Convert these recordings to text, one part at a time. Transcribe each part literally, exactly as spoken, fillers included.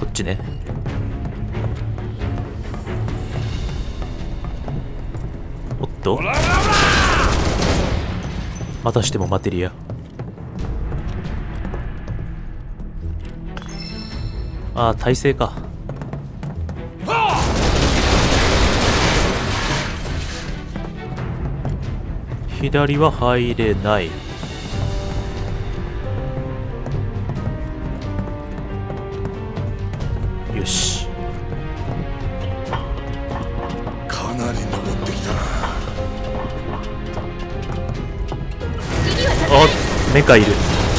こっちね。おっと、またしてもマテリア。ああ、耐性か。左は入れない。よし。 かなり登ってきたな。 あ、メカいる。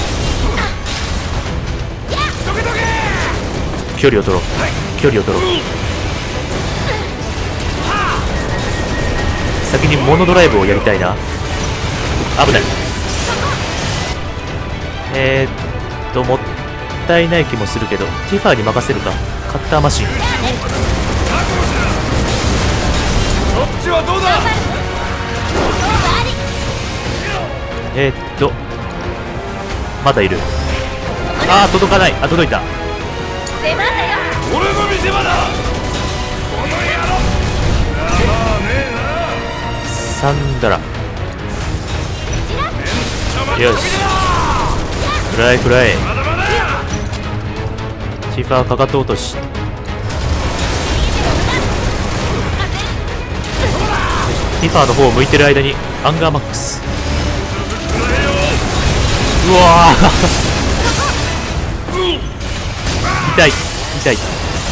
距離を取ろう、距離を取ろう。先にモノドライブをやりたいな。危ない。えーっともったいない気もするけど、ティファーに任せるか。カッターマシン。 そっちはどうだ。 えーっとまだいる。あー、届かない。あ、届いた。 俺の見せ場だ。この野郎。まあねえな。 サンダラ。よし、フライフライ。ティファーかかと落とし。ティファーの方を向いてる間にアンガーマックス。うわー痛い痛い。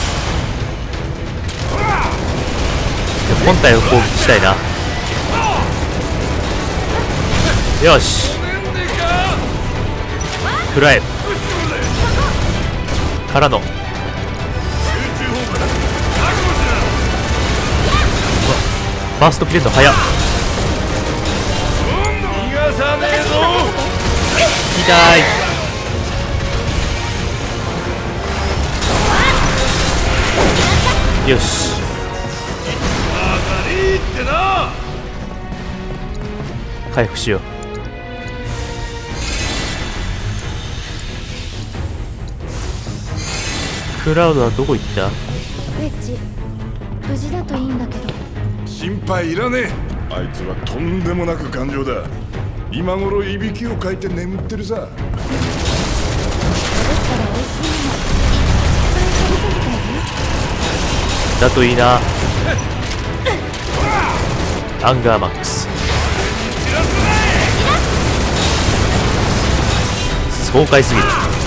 本体を攻撃したいな。よし、食らえからの。バースト切れるの早っ。 逃がさねえぞ。 痛い。よし、 いいってな。 回復しよう。クラウドはどこ行った？ ウェッジ、無事だといいんだけど。 心配いらねえ。あいつはとんでもなく頑丈だ。今頃いびきをかいて眠ってるさ。 だったら美味しいものいっぱい食べさせてあげる。 だといいな。アンガーマックス。爽快すぎる。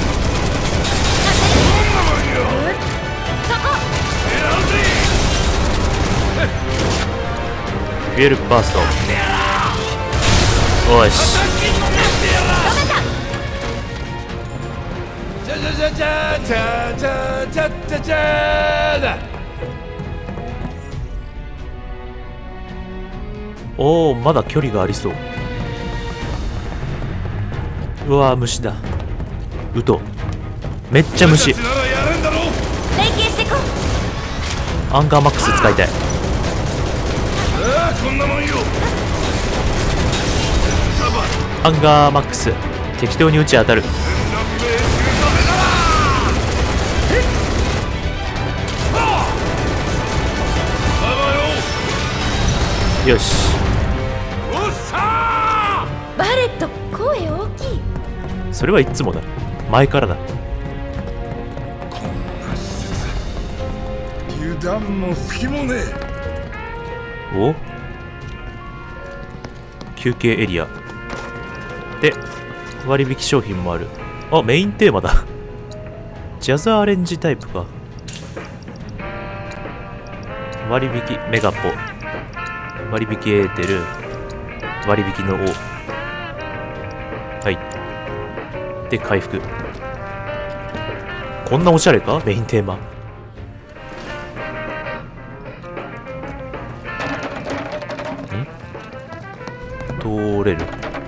フュエルバースト。おし、 じゃじゃじゃじゃじゃじゃじゃじゃじゃだ。 おお、まだ距離がありそう。うわー、虫だ。うとめっちゃ虫。 ならやれんだろ。 連携してこう。 アンガーマックス使いたい。 ああ、こんなもんよ。 アンガーマックス適当に撃ち当たる。よし、 おっさバレット、声大きい。 それはいつもだ。前からだ。 ー。こんな施設油断も隙もねえ。 お、休憩エリアで割引商品もある。あ、メインテーマだ。ジャズアレンジタイプか。割引メガポ、割引エーテル、割引の O。 はい。で回復。こんなおしゃれか、メインテーマ。通れる。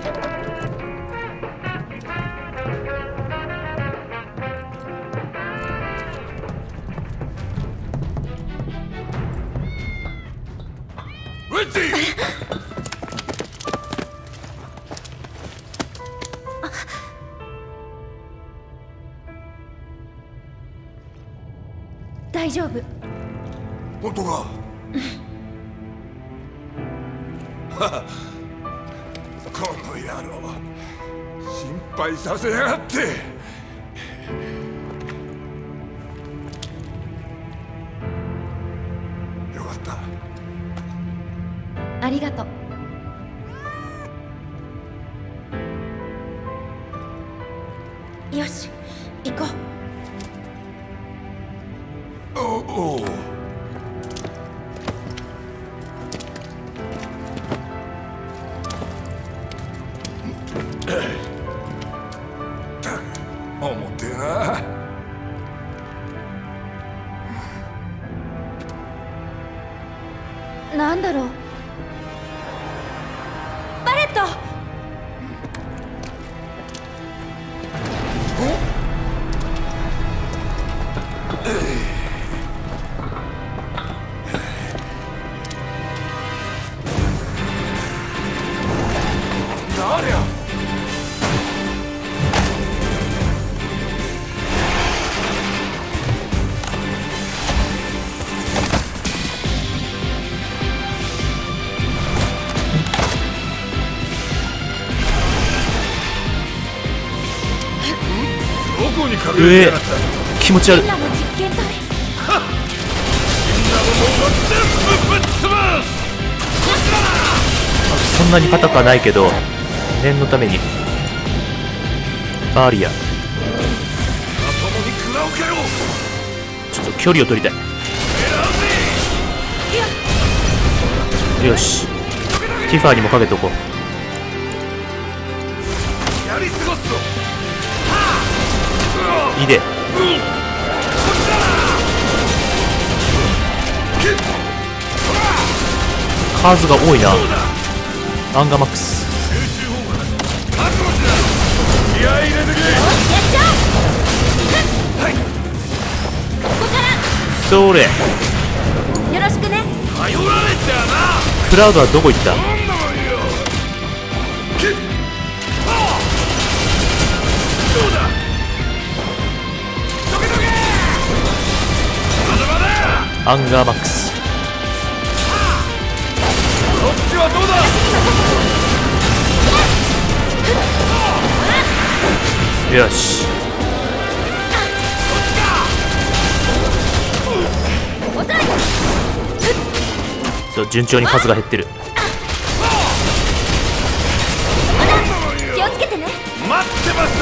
ウェッジ。 大丈夫。 本当か？この野郎、心配させやがって。よかった。 ありがとう。よし、行こう。 おおう。重てえな。 なんだろう。バレット。 誰や。どこに隠れてやがった。 気持ち悪い。 みんなの実験体。 みんなのものを全部ぶっ潰す。 そんなに硬くはないけど念のために。バーリア、 まともに食らうかよ。 ちょっと距離を取りたい。よし、ティファーにもかけておこう。 やり過ごすぞ。 いいで。数が多いな。アンガーマックス。 気合い入れてけ。 それ。 よろしくね。 頼られちゃな。 クラウドはどこ行った？ なんだもんよ。どうだ。どけどけ。まだまだ。 アンガーマックス。 こっちはどうだ。 よし。そう、順調に数が減ってる。 気をつけてね。 待ってました。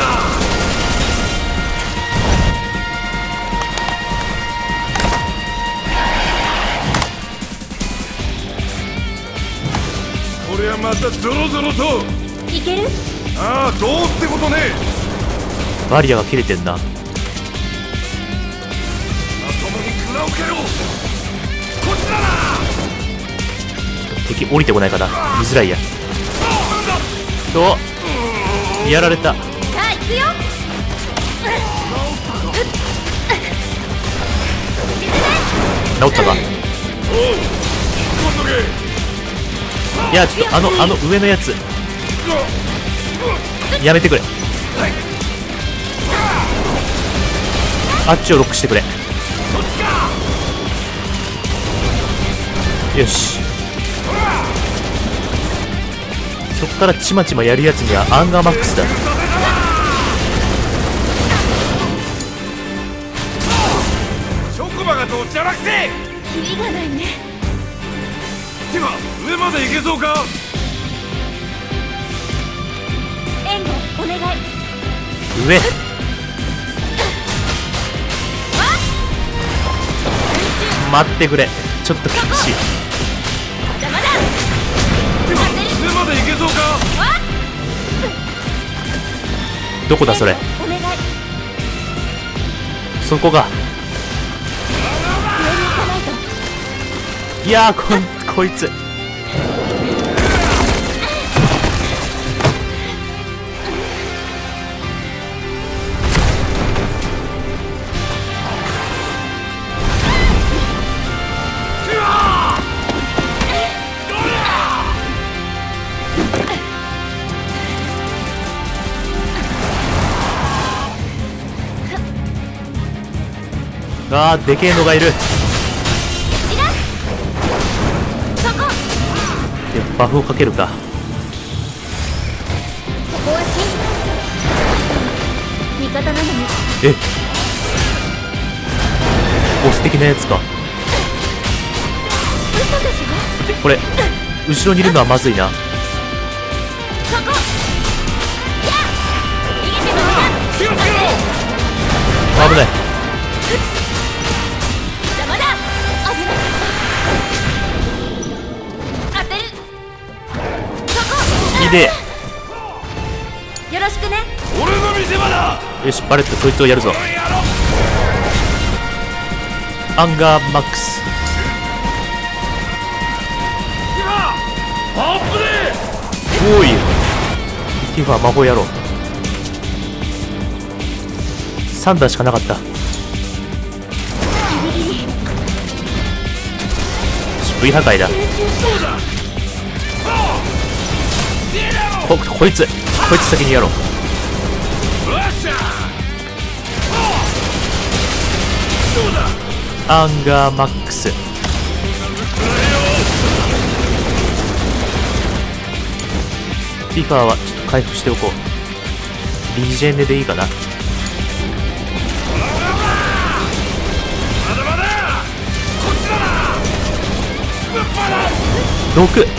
これはまたゾロゾロと。 いける？ ああ、どうってことね。 バリアが切れてんな。 まともに食らうかよ。こっちだな。 敵降りてこないかな、見づらいや。とやられた。 さあ行くよ。 治ったか。いや、ちょっとあのあの上のやつやめてくれ。あっちをロックしてくれ。よし、そっからちまちまやるやつにはアンガーマックスだ。 チョコバがどっちゃらくせ。 キリがないね。 てか上まで行けそうか。 援護お願い。 上待ってくれ、ちょっと厳しい。 まだまだ。 上まで行けそうか。 どこだそれ。 お願い。 そこが。 上に行かないと。 いやー、こんこいつあーでけえのがいる。 そこ。 でバフをかけるか。 ここはし味方なのに。 えボス的なやつか。 嘘でしょ。 でこれ後ろにいるのはまずいな。 そこ。やっ逃げてもらう。 気をつけろ。 危ない。 邪魔だ。危ない。当てる。そこ。 いいで。 よろしくね。 俺の見せ場だ。 よしバレットそいつをやるぞ。 この野郎。 アンガーマックス。 アップで。 おいティファ魔法野郎。さん段しかなかった。 ギリギリ。 V 破壊だ。 そうだ。 ここいつこいつ先にやろう。 よっしゃ。そうだ。 アンガーマックス。ティファはちょっと回復しておこう。リジェネでいいかな。 まだまだ。こっちだな。ぶっ放す。 ろく。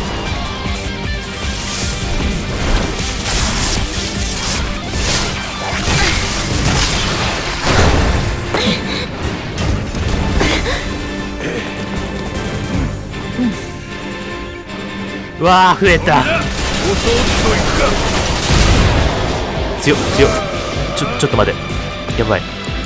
うわー増えた。 お掃除といくか。 強っ強っ。ちょちょっと待て。やばい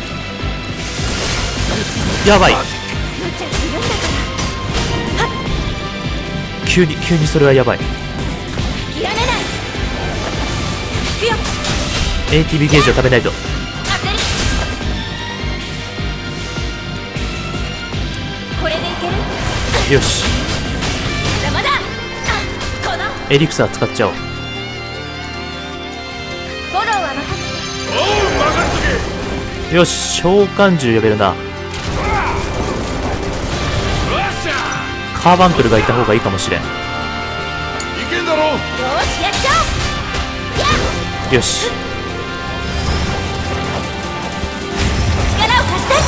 やばい。 無茶するんだから。 急に急にそれはやばい。 諦めない。行くよ。 エーティービー ゲージを食べないと。 当てる。これでいける。 よし邪魔だ。このエリクサー使っちゃおう。 フォローは任せて。 おう任せとけ。 よし召喚獣呼べるな。 よっしゃ。 カーバンクルがいた方がいいかもしれん。 いけんだろ。 よーしやっちゃおう。やっよし力を貸して。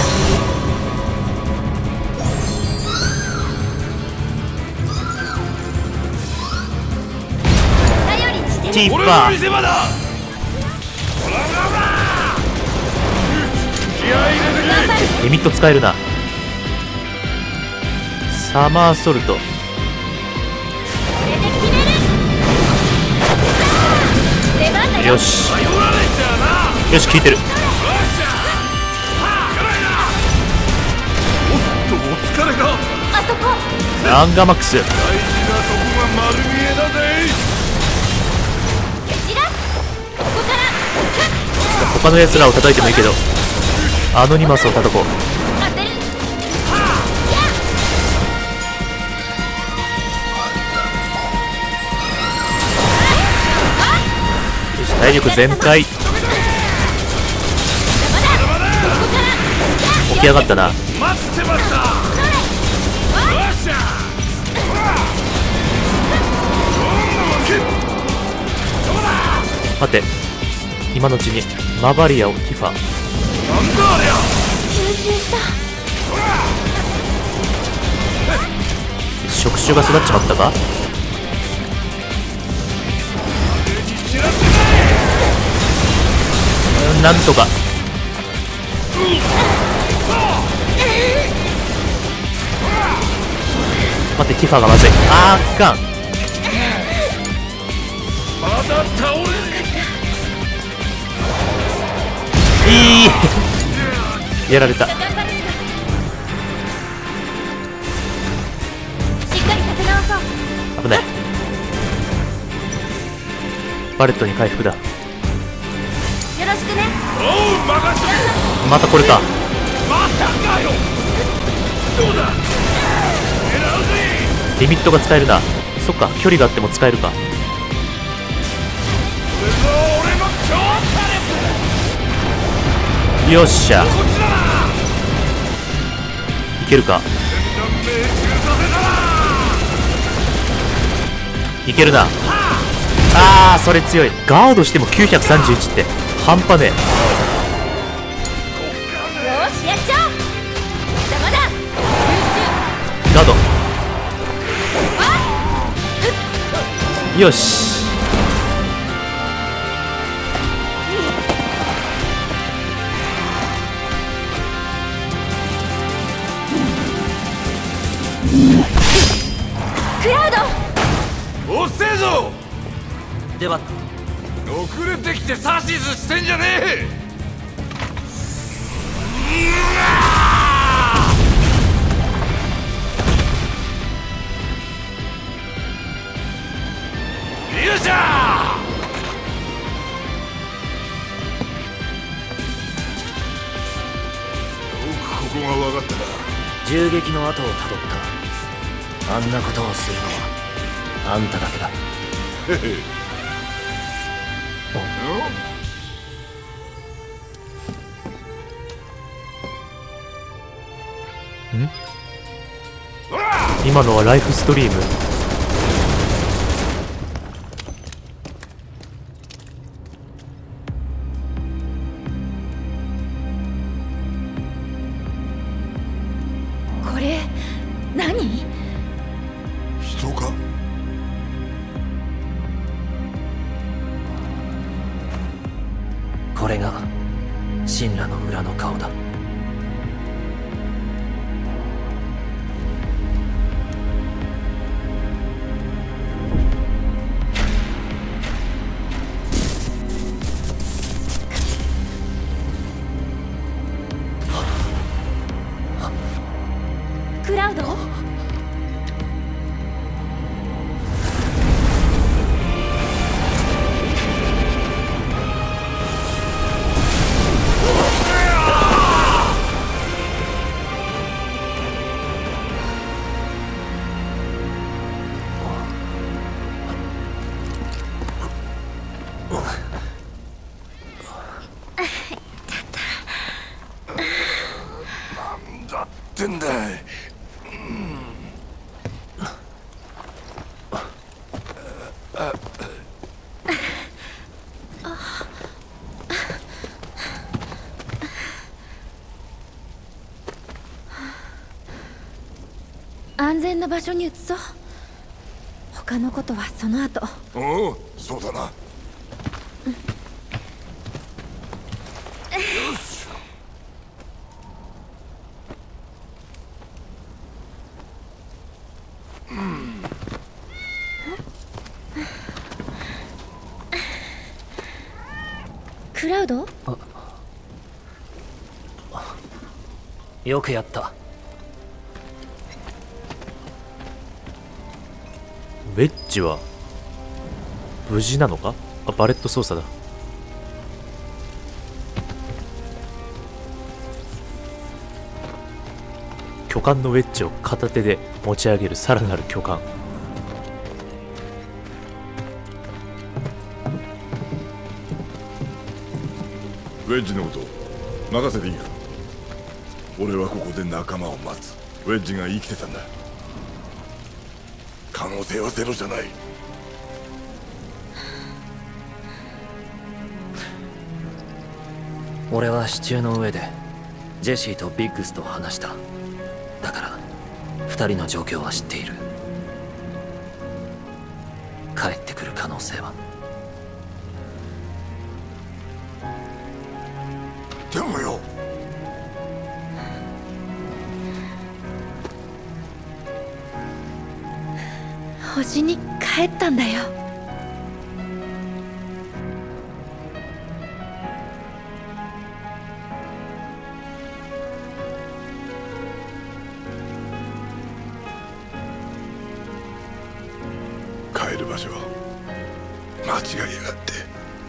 頼りにしてる。 ティー俺のパ見せ場だ。ほらほらほら。気合い入れて頑張る。 ーリミット使えるな。サマーソルト。 これで決める。出番だよ。 よし頼られちゃうな。 よし効いてる。 よっしゃ。はあ、やばいな。おっとお疲れが。 あそこ。 アンガーマックス。 大事なとこが丸見えだぜ。 蹴散らす。ここから他のやつらを叩いてもいいけどアノニマスを叩こう。 当てる。やっよし体力全開。 邪魔だ。ここから起き上がったな。 待ってました。よっしゃ。 待って今のうちにマバリアをティファ。 なんだありゃ。 集中した。 触手が育っちまったか。 散らせうんなんとか。待ってティファがまずい。あーあかん。 まだ倒れねいいやられた。 頑張るしか。しっかり立て直そう。 危ない。バレットに回復だ。 よろしくね。 おう任せとけ。 またこれか。 またかよ。どうだ。狙うぜ。 リミットが使えるな。そっか距離があっても使えるか。 これぞ俺の超火力。 よっしゃ。 こっちだな。 いけるか。いけるな。あー、それ強い。ガードしてもきゅうひゃくさんじゅういちって半端ねえ。 よしやっちゃおう。邪魔だ。 ガード。よし。 クラウド。 おっせえぞ。 では遅れてきて指図してんじゃねえ。よっしゃー。よくここが分かったな。 銃撃の後をたどった。あんなことをするのはあんただけだ。 へへ。 ん？今のはライフストリーム。 これ何？ 人か？ これが神羅の裏の顔だ。 クラウド？ なんだってんだい。 安全な場所に移そう。他のことはその後。 おお、そうだな。よし。 クラウド？ よくやった。 ウェッジは無事なのか？あ、バレット操作だ。巨漢のウェッジを片手で持ち上げるさらなる巨漢。 ウェッジのこと任せていいか？俺はここで仲間を待つ。ウェッジが生きてたんだ。可能性はゼロじゃない。 俺は支柱の上でジェシーとビッグスと話した。だから二人の状況は知っている。帰ってくる可能性は。 でもよ、 星に帰ったんだよ。 帰る場所間違いやがって。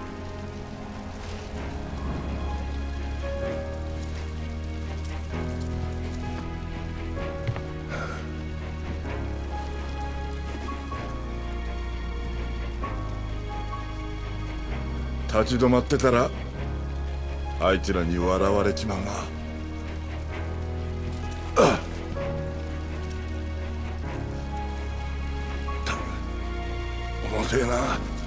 立ち止まってたらあいつらに笑われちまうな。あてえな。